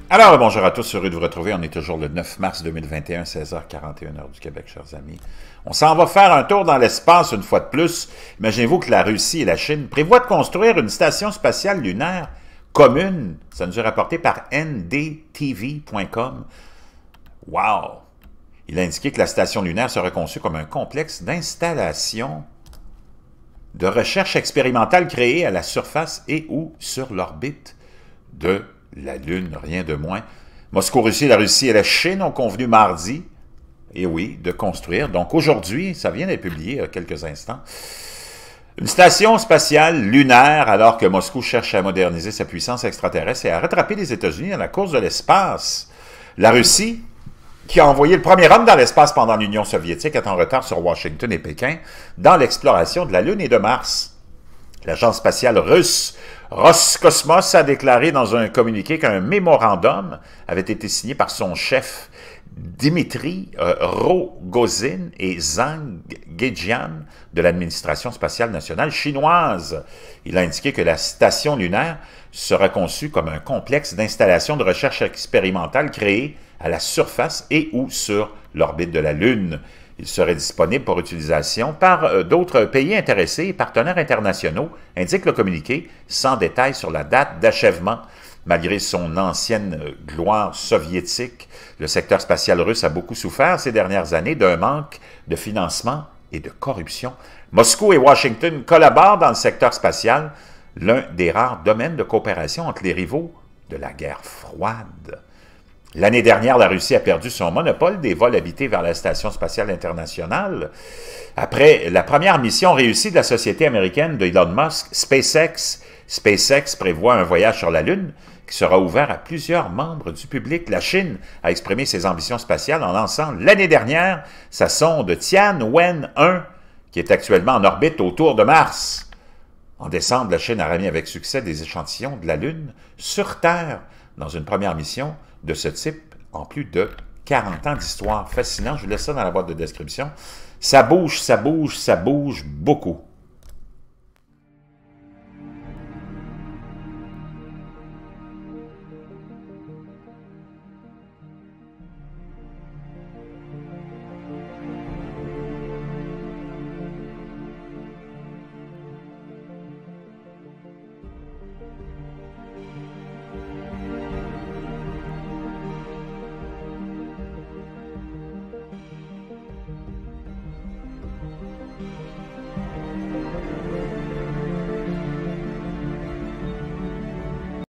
Alors, bonjour à tous, heureux de vous retrouver. On est toujours le 9 mars 2021, 16h41 heure du Québec, chers amis. On s'en va faire un tour dans l'espace une fois de plus. Imaginez-vous que la Russie et la Chine prévoient de construire une station spatiale lunaire commune. Ça nous est rapporté par ndtv.com. Wow! Il a indiqué que la station lunaire serait conçue comme un complexe d'installation de recherche expérimentale créée à la surface et ou sur l'orbite de la Lune, rien de moins. Moscou, Russie, la Russie et la Chine ont convenu mardi, et oui, de construire. Donc aujourd'hui, ça vient d'être publié il y a quelques instants, une station spatiale lunaire, alors que Moscou cherche à moderniser sa puissance extraterrestre et à rattraper les États-Unis dans la course de l'espace. La Russie, qui a envoyé le premier homme dans l'espace pendant l'Union soviétique, est en retard sur Washington et Pékin dans l'exploration de la Lune et de Mars. L'agence spatiale russe Roscosmos a déclaré dans un communiqué qu'un mémorandum avait été signé par son chef Dmitri Rogozin et Zhang Guijian de l'administration spatiale nationale chinoise. Il a indiqué que la station lunaire sera conçue comme un complexe d'installations de recherche expérimentale créé à la surface et ou sur l'orbite de la Lune. Il serait disponible pour utilisation par d'autres pays intéressés et partenaires internationaux, indique le communiqué, sans détail sur la date d'achèvement. Malgré son ancienne gloire soviétique, le secteur spatial russe a beaucoup souffert ces dernières années d'un manque de financement et de corruption. Moscou et Washington collaborent dans le secteur spatial, l'un des rares domaines de coopération entre les rivaux de la guerre froide. L'année dernière, la Russie a perdu son monopole des vols habités vers la Station spatiale internationale. Après la première mission réussie de la société américaine de Elon Musk, SpaceX. SpaceX prévoit un voyage sur la Lune qui sera ouvert à plusieurs membres du public. La Chine a exprimé ses ambitions spatiales en lançant l'année dernière sa sonde Tianwen-1, qui est actuellement en orbite autour de Mars. En décembre, la Chine a remis avec succès des échantillons de la Lune sur Terre dans une première mission de ce type en plus de 40 ans d'histoire. Fascinant, je vous laisse ça dans la boîte de description. Ça bouge, ça bouge, ça bouge beaucoup.